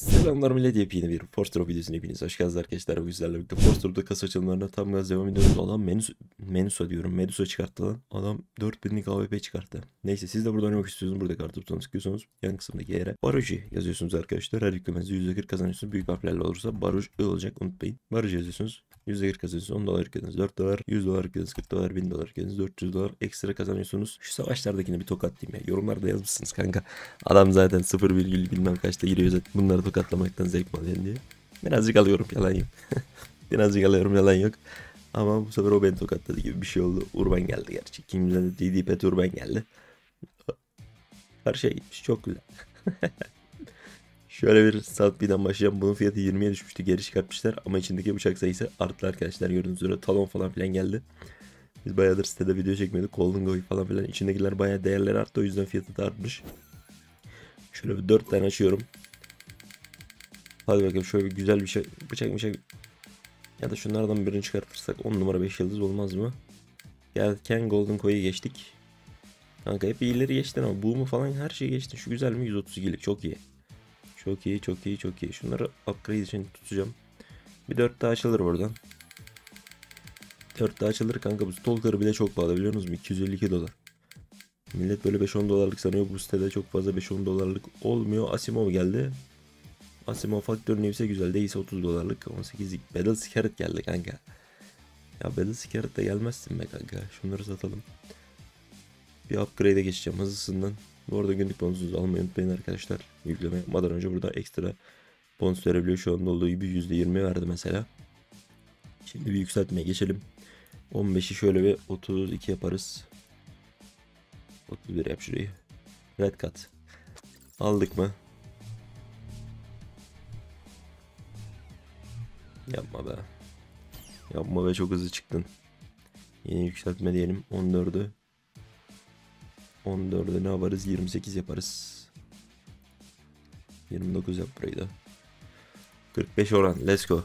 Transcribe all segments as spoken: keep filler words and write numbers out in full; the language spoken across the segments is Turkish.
Selamlar millet, yepyeni bir Force videosuna hepiniz hoş geldiniz arkadaşlar. Bu güzellerle birlikte Force'da kasa açılımlarına tam gaz devam ediyoruz. Adam Medusa, Medusa diyorum Medusa çıkarttı lan. Adam dört binlik A W P çıkarttı. Neyse, siz de burada oynamak istiyorsunuz. Burada kartı butonuna sıkıyorsunuz. Yan kısımdaki yere Baroji yazıyorsunuz arkadaşlar. Her yüklemenizi yüzde kırk kazanıyorsunuz. Büyük harflerle olursa Baroj I olacak, unutmayın. Baroji yazıyorsunuz. yüzde kırk kazanıyorsunuz. on dolar yüklediniz. dört dolar, yüz dolar yüklediniz. kırk dolar, bin dolar yüklediniz. dört yüz dolar ekstra kazanıyorsunuz. Şu savaşlardakini bir tokatlayayım ya. Yorumlarda yazmışsınız kanka. Adam zaten sıfır virgül bilmem kaçta giriyor zaten. Bunları tokatlamaktan zevk mi alıyorsun diye. Birazcık alıyorum, yalan yok. Birazcık alıyorum, yalan yok. Ama bu sefer o beni tokatladı gibi bir şey oldu. Urban geldi gerçi. İkimizden de D D Pet Urban geldi. Her şey gitmiş, çok güzel. Şöyle bir saat birden başlayacağım. Bunun fiyatı yirmiye düşmüştü. Geri çıkartmışlar. Ama içindeki bıçak sayısı arttı arkadaşlar. Gördüğünüz üzere talon falan filan geldi. Biz bayağıdır sitede video çekmiyorduk. Golden Goy falan filan. İçindekiler bayağı değerleri arttı. O yüzden fiyatı da artmış. Şöyle bir dört tane açıyorum. Hadi bakalım, şöyle bir güzel bir şey. Bıçak bıçak. Ya da şunlardan birini çıkartırsak on numara beş yıldız olmaz mı? Gelken Golden Koy'u geçtik. Kanka hep iyileri geçtin ama bu mu falan her şeyi geçtin. Şu güzel mi? yüz otuz ikilik çok iyi. Çok iyi, çok iyi, çok iyi. Şunları upgrade için tutacağım. Bir dört daha açılır buradan. dört daha açılır kanka. Bu Stalker bile çok pahalı, biliyor musunuz? iki yüz elli iki dolar. Millet böyle beş on dolarlık sanıyor. Bu sitede çok fazla beş on dolarlık olmuyor. Asimov geldi. Asimov Faktör ise güzel. Değilse otuz dolarlık. on sekizlik Battle Scarlet geldi kanka. Ya Battle Scarlet de gelmezsin be kanka. Şunları satalım. Bir upgrade'e geçeceğim hızlısından. Bu arada günlük bonusunuzu almayı unutmayın arkadaşlar. Yükleme yapmadan önce burada ekstra bonus verebiliyor. Şu anda olduğu gibi yüzde yirmi verdi mesela. Şimdi bir yükseltmeye geçelim. on beşi şöyle bir otuz iki yaparız. otuz bir yap şurayı. Red cut. Aldık mı? Yapma be. Yapma be, çok hızlı çıktın. Yeni yükseltme diyelim. on dördü. on dördü ne yaparız? yirmi sekiz yaparız. yirmi dokuz yap burayı da. kırk beş oran. Let's go.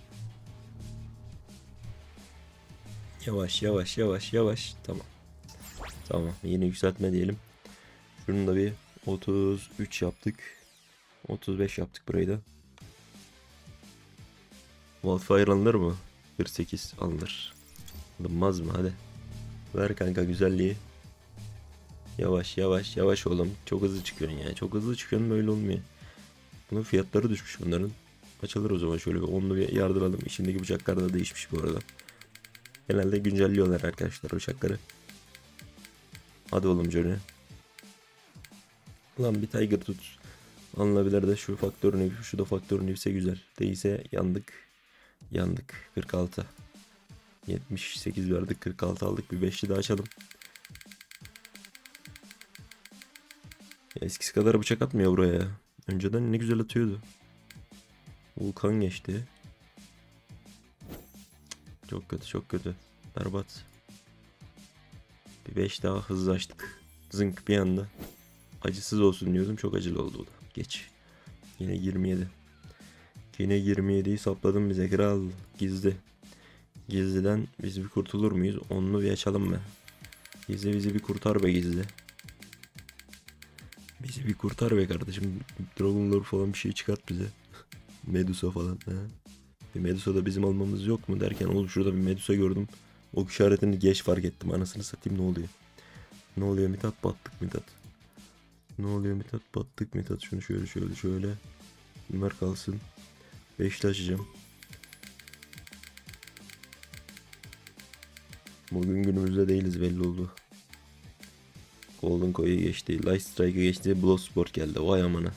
Yavaş yavaş yavaş yavaş. Tamam. Tamam. Yeni yükseltme diyelim. Şunu da bir otuz üç yaptık. otuz beş yaptık burayı da. Wildfire alınır mı? kırk sekiz alınır. Alınmaz mı? Hadi. Ver kanka güzelliği. Yavaş yavaş yavaş oğlum. Çok hızlı çıkıyorsun ya. Çok hızlı çıkıyorsun, böyle olmuyor. Bunun fiyatları düşmüş bunların. Açılır o zaman, şöyle bir onlu bir yardıralım. İçindeki bıçaklar da değişmiş bu arada. Genelde güncelliyorlar arkadaşlar bıçakları. Hadi oğlum Johnny. Ulan bir Tiger tut. Alınabilir de şu faktörün, şu da faktörün ise güzel. Değilse yandık. Yandık. kırk altı. yetmiş sekiz verdik, kırk altı aldık. Bir beşli daha açalım. Ya eskisi kadar bıçak atmıyor buraya ya. Önceden ne güzel atıyordu. Vulkan geçti. Çok kötü, çok kötü. Berbat. Bir beş daha hızlı açtık. Zınk bir anda. Acısız olsun diyordum. Çok acılı oldu o da. Geç. Yine yirmi yedi. Yine yirmi yediyi sapladım bize kral. Gizli. Gizliden biz bir kurtulur muyuz? Onlu bir açalım mı? Gizli bizi bir kurtar be gizli. Bizi bir kurtar be kardeşim. Dragon Lore falan bir şey çıkart bize. Medusa falan. He. Bir Medusa da bizim almamız yok mu derken, oğlum şurada bir Medusa gördüm. Ok işaretini geç fark ettim. Anasını satayım, ne oluyor? Ne oluyor Mithat, battık Mithat. Ne oluyor Mithat, battık Mithat. Şunu şöyle şöyle şöyle. Bunlar kalsın. beşli açacağım. Bugün günümüzde değiliz, belli oldu. Golden Koy'u geçti. Light Strike'ı geçti. Bloodsport geldi. Vay amına.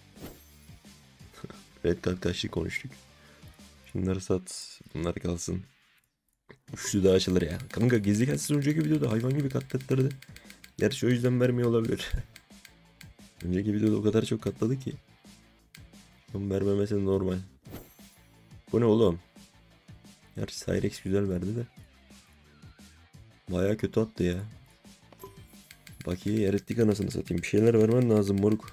Red Card kaçtı konuştuk. Şunları sat. Bunlar kalsın. Üçlü de açılır ya. Kanka gizli katsız önceki videoda hayvan gibi katlattırdı. Gerçi o yüzden vermiyor olabilir. Önceki videoda o kadar çok katladı ki. Onun vermemesi normal. Bu ne oğlum? Gerçi Cyrex güzel verdi de. Baya kötü attı ya. Bak iyi erittik anasını satayım. Bir şeyler vermen lazım moruk.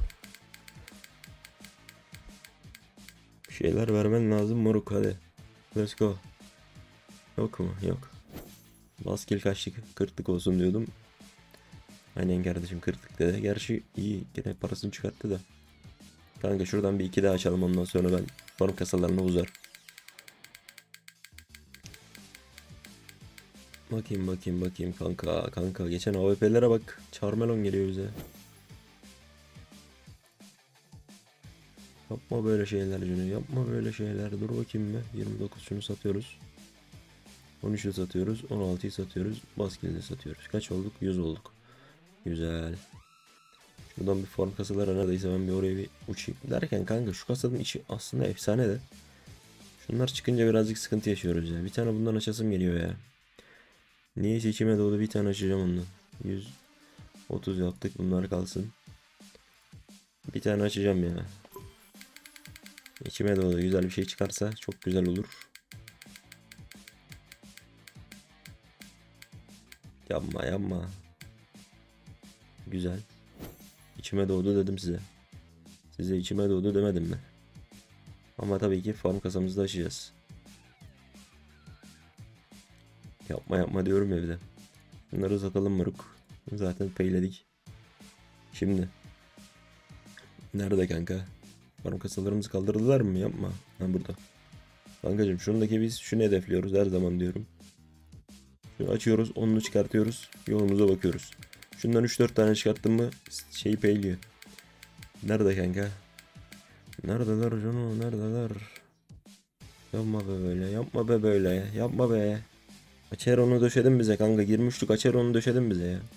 Bir şeyler vermen lazım moruk, hadi. Let's go. Yok mu? Yok. Baskil kaçtık? kırklık olsun diyordum. Aynen kardeşim, kırklık dedi. Gerçi iyi. Gene parasını çıkarttı da. Kanka şuradan bir iki daha açalım, ondan sonra ben farm kasalarına uzar. Bakayım bakayım bakayım kanka kanka. Geçen A W P'lere bak. Charmelon geliyor bize. Yapma böyle şeyler Cüneyt. Yapma böyle şeyler. Dur bakayım bir. yirmi dokuz şunu satıyoruz. on üçü satıyoruz. on altıyı satıyoruz. Basket'i de satıyoruz. Kaç olduk? yüz olduk. Güzel. Şuradan bir form kasaları neredeyse, ben bir oraya bir uçayım. Derken kanka şu kasanın içi aslında efsane de. Şunlar çıkınca birazcık sıkıntı yaşıyoruz ya. Bir tane bundan açasım geliyor ya. Niyeyse içime doğdu, bir tane açacağım ondan. yüz otuz yaptık, bunlar kalsın. Bir tane açacağım ya. İçime doğdu, güzel bir şey çıkarsa çok güzel olur. Yapma yapma. Güzel. İçime doğdu dedim size. Size içime doğdu demedim mi? Ama tabii ki farm kasamızı da açacağız. Yapma yapma diyorum evde. Bunları satalım moruk. Zaten payladik. Şimdi. Nerede kanka? Farm kasalarımızı kaldırdılar mı? Yapma. Ha burada. Kankacım şundaki biz şunu hedefliyoruz her zaman diyorum. Şunu açıyoruz, onunu çıkartıyoruz. Yolumuza bakıyoruz. Şundan üç dört tane çıkarttım mı şeyi payliyor. Nerede kanka? Neredeler canım? Neredeler? Yapma be böyle. Yapma be böyle. Yapma be. Açer onu döşedin bize kanka. Girmiştik, açer onu döşedin bize ya.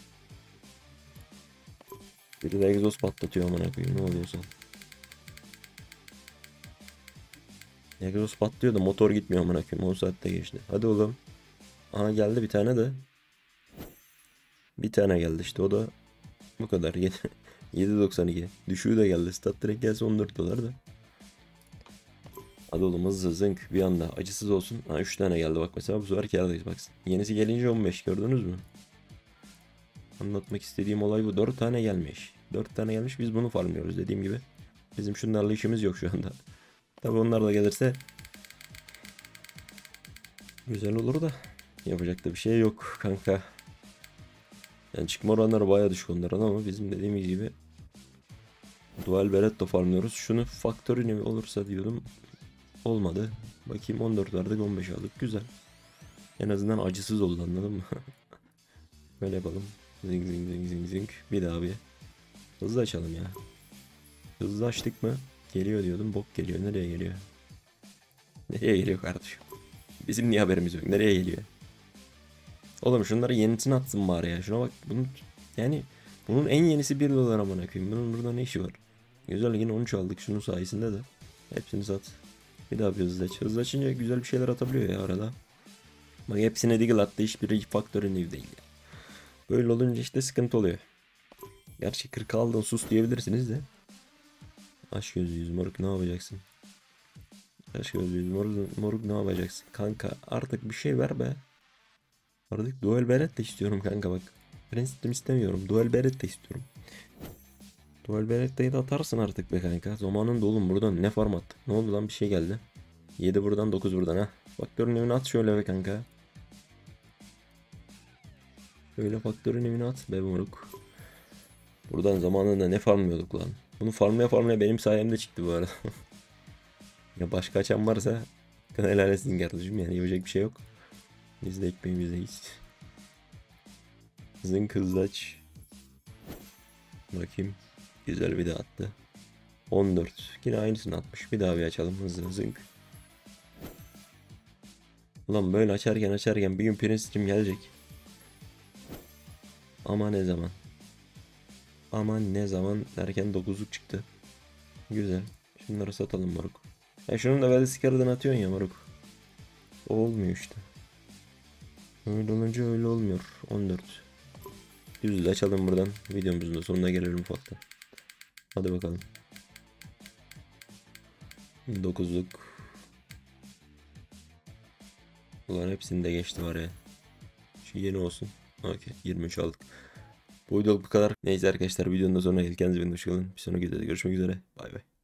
Biri de egzoz patlatıyor amına koyayım. Ne oluyorsa. Egzoz patlıyor da motor gitmiyor amına koyayım. on saatte geçti. Hadi oğlum. Aha geldi bir tane de. Bir tane geldi işte, o da bu kadar. yedi doksan iki. Düşüğü de geldi. Stat direkt gelse on dört dolar da. Hadi oğlum hızlı zınk bir anda. Acısız olsun. Ha üç tane geldi bak mesela, bu sefer kârdayız bak. Yenisi gelince on beş, gördünüz mü? Anlatmak istediğim olay bu. dört tane gelmiş. dört tane gelmiş, biz bunu farmlıyoruz dediğim gibi. Bizim şunlarla işimiz yok şu anda. Tabi onlar da gelirse güzel olur da yapacak da bir şey yok kanka. Yani çıkma oranları baya düşük onların, ama bizim dediğimiz gibi Dual Beretta farmlıyoruz. Şunu Factory olursa diyordum. Olmadı. Bakayım on dört verdik, on beş aldık. Güzel. En azından acısız oldu, anladın mı? Böyle yapalım. Zing zing zing zing zing. Bir daha bir. Hızlı açalım ya. Hızlı açtık mı? Geliyor diyordum. Bok geliyor. Nereye geliyor? Nereye geliyor kardeşim? Bizim niye haberimiz yok? Nereye geliyor? Oğlum şunları yenisini atsın bari ya. Şuna bak. Bunun yani bunun en yenisi bir dolar amına koyayım. Bunun burada ne işi var? Güzel, yine on üç aldık şunun sayesinde de. Hepsini sat. Bir daha bir hızlı aç. Hızlı açınca güzel bir şeyler atabiliyor ya arada. Bak hepsine Deagle attı. Hiçbiri Factory New değil ya. Böyle olunca işte sıkıntı oluyor. Gerçi kırk aldın sus diyebilirsiniz de. Aşk gözü yüz moruk, ne yapacaksın? Aşk gözü yüz moruk, moruk ne yapacaksın? Kanka artık bir şey ver be. Artık Dual Beret de istiyorum kanka bak. Princeton istemiyorum. Dual Beret de istiyorum. Dual Beretta'yı da atarsın artık be kanka. Zamanın dolum buradan ne farm attı? Ne oldu lan, bir şey geldi. yedi buradan dokuz buradan ha. Faktörün evine at şöyle be kanka. Şöyle faktörün evine at be moruk. Buradan zamanında ne farmlıyorduk lan. Bunu farmlaya farmlaya benim sayemde çıktı bu arada. Ya başka açan varsa helal etsin kardeşim, yani yapacak bir şey yok. Biz de ekmeğimizdeyiz. Zınk hızlı aç. Bakayım. Güzel bir de attı. on dört. Yine aynısını atmış. Bir daha bir açalım hızlı zınk. Ulan böyle açarken açarken bir gün Prince'cim gelecek. Ama ne zaman? Ama ne zaman derken dokuzluk çıktı. Güzel. Şunları satalım moruk. Ya şunun da valisi karıdan atıyorsun ya moruk. O olmuyor işte. Öyle olunca öyle olmuyor. on dört. Yüzle açalım buradan. Videomuzun da sonuna gelelim ufaktan. Hadi bakalım. dokuzluk. Ulan hepsini de geçti var ya. Şu yeni olsun. Okey. yirmi üç aldık. Bu video bu kadar. Neyse arkadaşlar, videonun da sonuna geldik. Kendinize iyi bakın. Bir sonraki videoda görüşmek üzere. Bay bay.